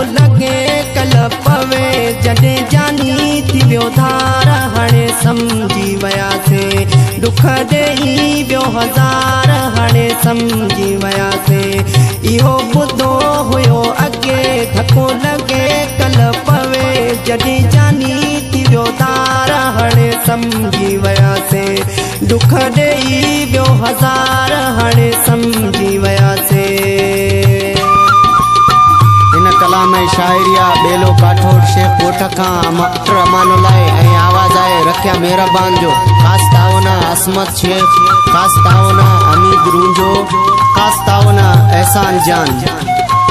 लगे कल पवे जॾहिं जानी थी वियो धार हाणे समझी वियासीं दुख ॾेई वियो हज़ार हाणे समझी वियासीं इहो ॿुधो हुयो अॻे धको लगे कल पवे जॾहिं जानी थी वियो धार हाणे समझी वियासीं दुख ॾेई वियो हज़ार हाणे समझी वियासीं। कलाम शायरिया बेलो काठोड़ शेख कोठ खां मक्टर अमानुल्लाह ऐं आवाज़ आहे रखिया मेहरबान जो ख़ासि तावना असमत शेख ख़ासि तावना हमीद रूंजो ख़ासि तावना एहसान जान।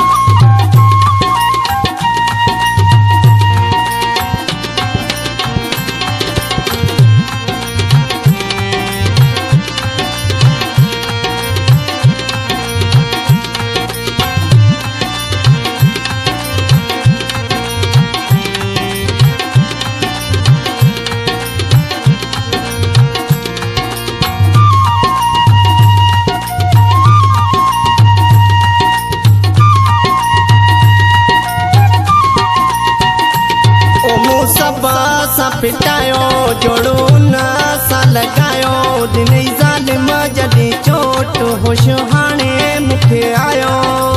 पिटायो जोड़ो न सा लगायो दिन ज़ालिम जॾहिं चोट होश हाणे मूंखे आयो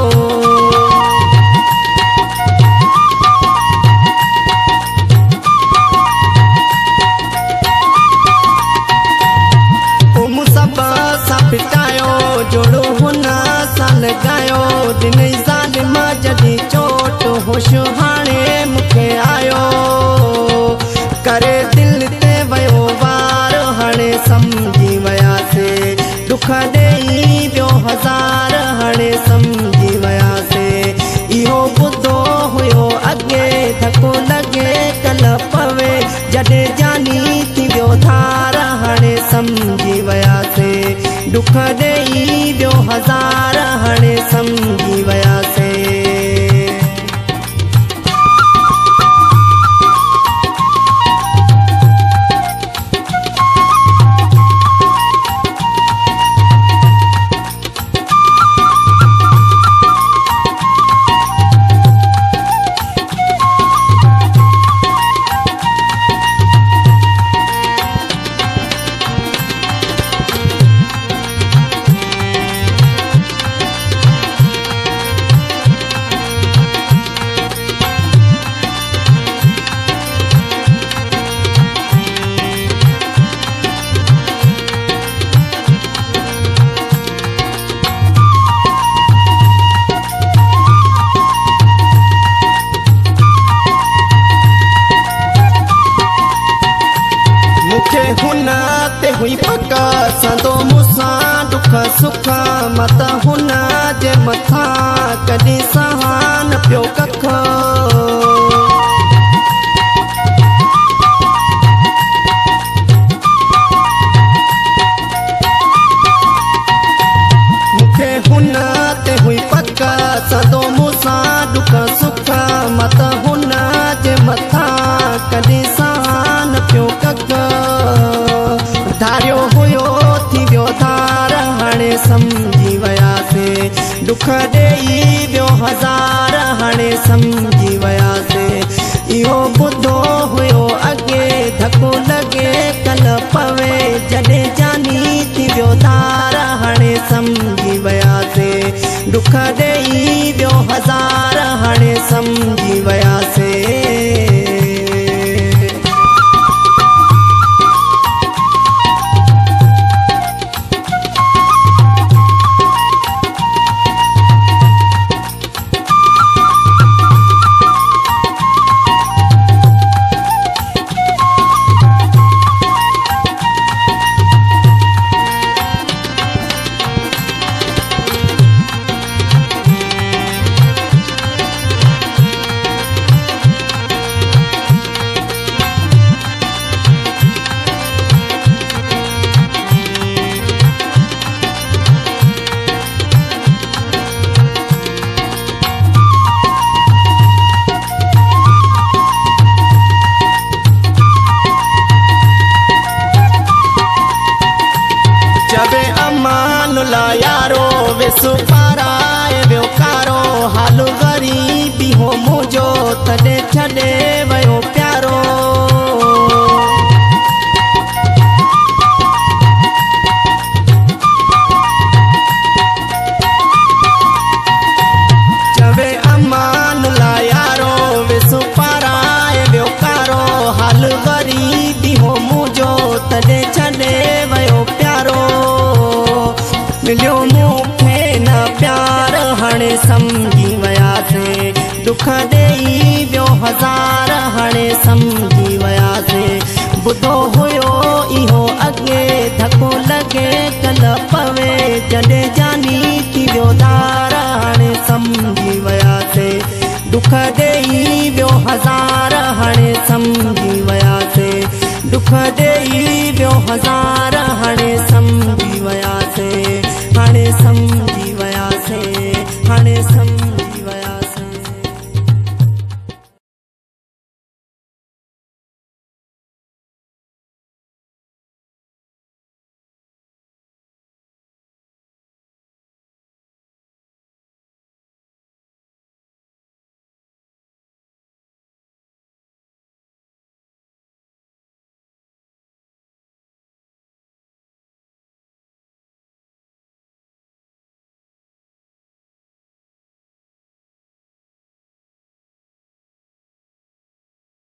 सब सा पिटायो जोड़ो हुन सा लगायो दिन ज़ालिम जॾहिं चोट होश हाणे मूंखे आयो करे दिल ते वयो वार हाणे समझी वियासीं दुख ॾेई वियो हज़ार हाणे समझी वियासीं इहो ॿुधो हुयो अॻे धको लगे कल पवे जॾहिं जानी थी वियो धार हाणे समझी वियासीं दुख ॾेई वियो हज़ार हाणे समझी वियासीं। हुन ते हुई पका संदो मूंसां दुख सुख मत हुन जे मथां कॾहिं सहान पियो कख मूंखे हुन ते हुई पका संदो मूंसां दुख सुख मत हुन जे मथां कॾहिं सहान पियो कख धारियो हुयो थी वियो धार हाणे समझी वियासीं दुख ॾेई वियो हज़ार हाणे समझी वियासीं इहो ॿुधो हुयो अॻे धको लगे कल पवे जॾहिं जानी थी वियो धार हाणे समझी वियासीं दुख ॾेई वियो हज़ार हाणे समझी वियासीं। तॾहिं छॾे वियो प्यारो। चवे अमान ला यारो विसु पाराए वियो कारो। हाल ग़रीबी हो मुंहिंजो तॾहिं छॾे वियो प्यारो। मिलियो मूंखे न प्यार हाणे सम्झी वियासीं। दुख ॾेई वियो हज़ार हाणे सम्झी वियासीं। ॿुधो हुयो इहो अॻे धको लॻे कल पवे जॾहिं जानी थी वियो धार हाणे सम्झी वियासीं। दुख ॾेई वियो हज़ार हाणे सम्झी वियासीं। दुख ॾेई वियो हज़ार हाणे सम्झी